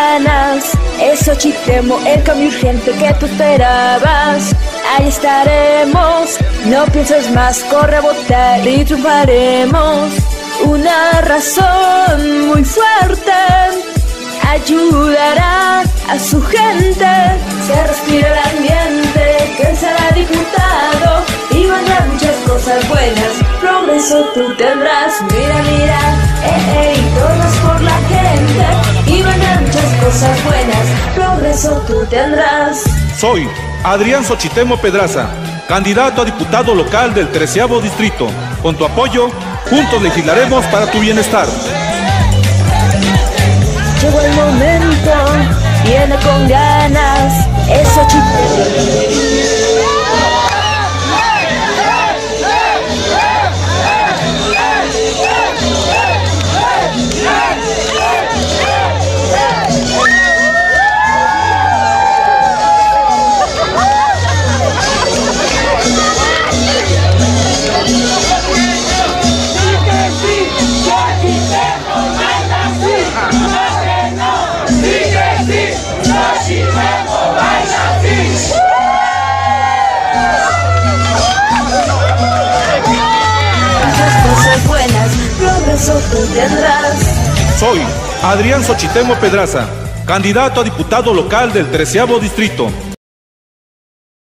ganas. Es Xochitemo, el cambio urgente que tú esperabas. Ahí estaremos, no pienses más, corre a votar y triunfaremos. Una razón muy fuerte ayudará a su gente. Se respira el ambiente, que será diputado y vendrán muchas cosas buenas. Progreso tú tendrás, mira, mira, todas por la gente y vendrán muchas cosas buenas. Progreso tú tendrás. Soy Adrián Xochitemo Pedraza, candidato a diputado local del 13º distrito. Con tu apoyo, juntos legislaremos para tu bienestar. Llegó el momento, viene con ganas, es Xochitemo. Tú tendrás. Soy Adrián Xochitemo Pedraza, candidato a diputado local del 13º distrito.